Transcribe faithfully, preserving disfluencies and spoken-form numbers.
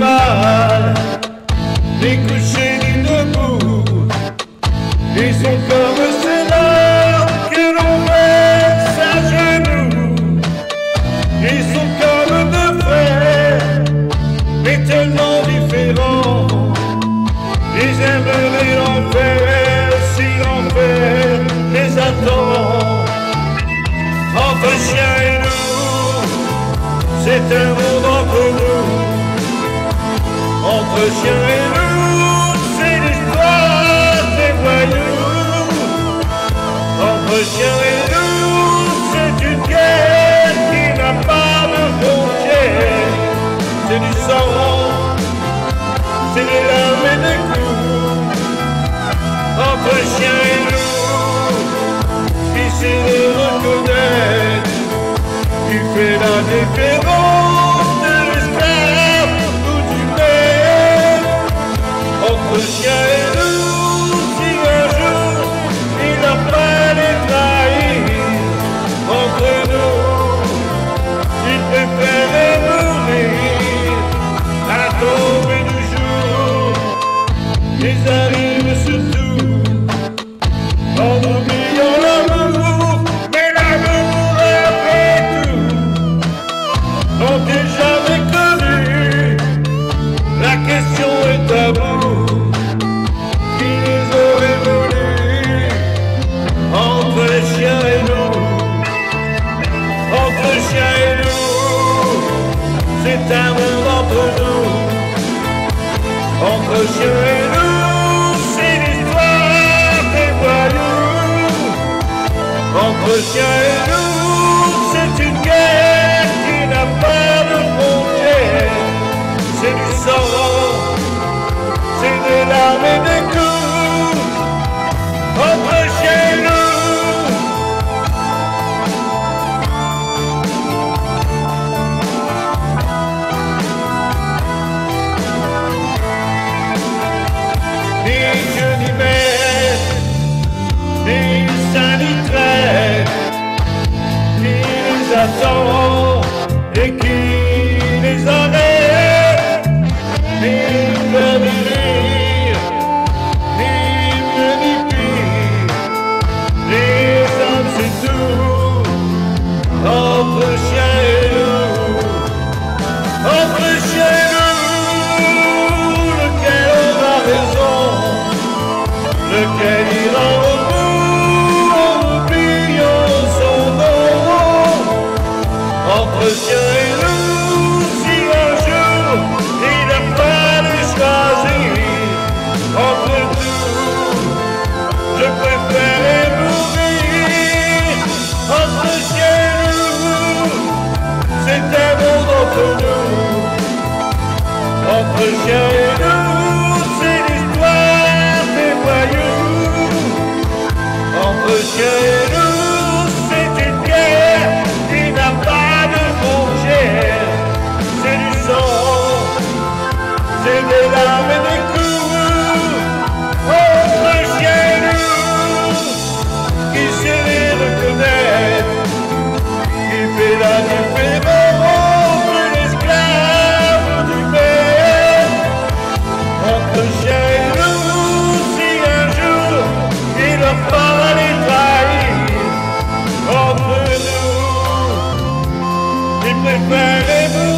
mal, ni couché ni debout. Ils sont comme ceux-là que l'on verse à genoux. Ils sont comme deux frères, mais tellement différents. Ils aimeraient l'enfer si l'enfer les attend. Entre chien et nous, c'est un monde entre nous. Entre chien et nous, c'est l'histoire des voyous. Entre chien et nous, c'est une guerre qui n'a pas de frontières. C'est du sang, c'est des larmes et des coups. Entre chien et nous, qui sait le reconnaître, qui fait la différence de l'esclave ou du maître. Entre chien et nous, si un jour il n'a pas les trahir, entre nous, il préférait mourir à la tombée du jour. Ils arrivent surtout en oubliant l'amour, mais l'amour après tout n'ont-ils jamais connu? La question est taboue. Qui les aurait voulu? Entre les chiens et nous, entre chiens et nous, c'est un monde entre nous. Entre chiens et nous, c'est l'histoire des voyous. Entre chiens et nous, c'est une guerre qui n'a pas de frontières. C'est du sang, c'est des larmes et des coups. Entre chiens et nous. Ni Dieu ni maître, ni saint ni traître, qui les attend et qui les arrête, ni peur ni rire, ni mieux ni pire. Les hommes c'est tout, entre chien et nous, entre chien et nous, lequel aura raison, lequel ira au bout en oubliant son nom. Entre chien et nous, si un jour il n'a pas de choisir, entre nous, je préférerais mourir. Entre chien et nous, c'est un monde entre nous. Entre chien et nous, c'est l'histoire des voyous. Entre chien et nous, c'est une guerre qui n'a pas de frontières. C'est du sang, c'est des larmes et des coups. Entre chien et nous, qui sait les reconnaître, qui fait la différence entre l'esclave du maître. Entre chien et nous, si un jour il leur fera les trahir, entre nous, ils préfèrent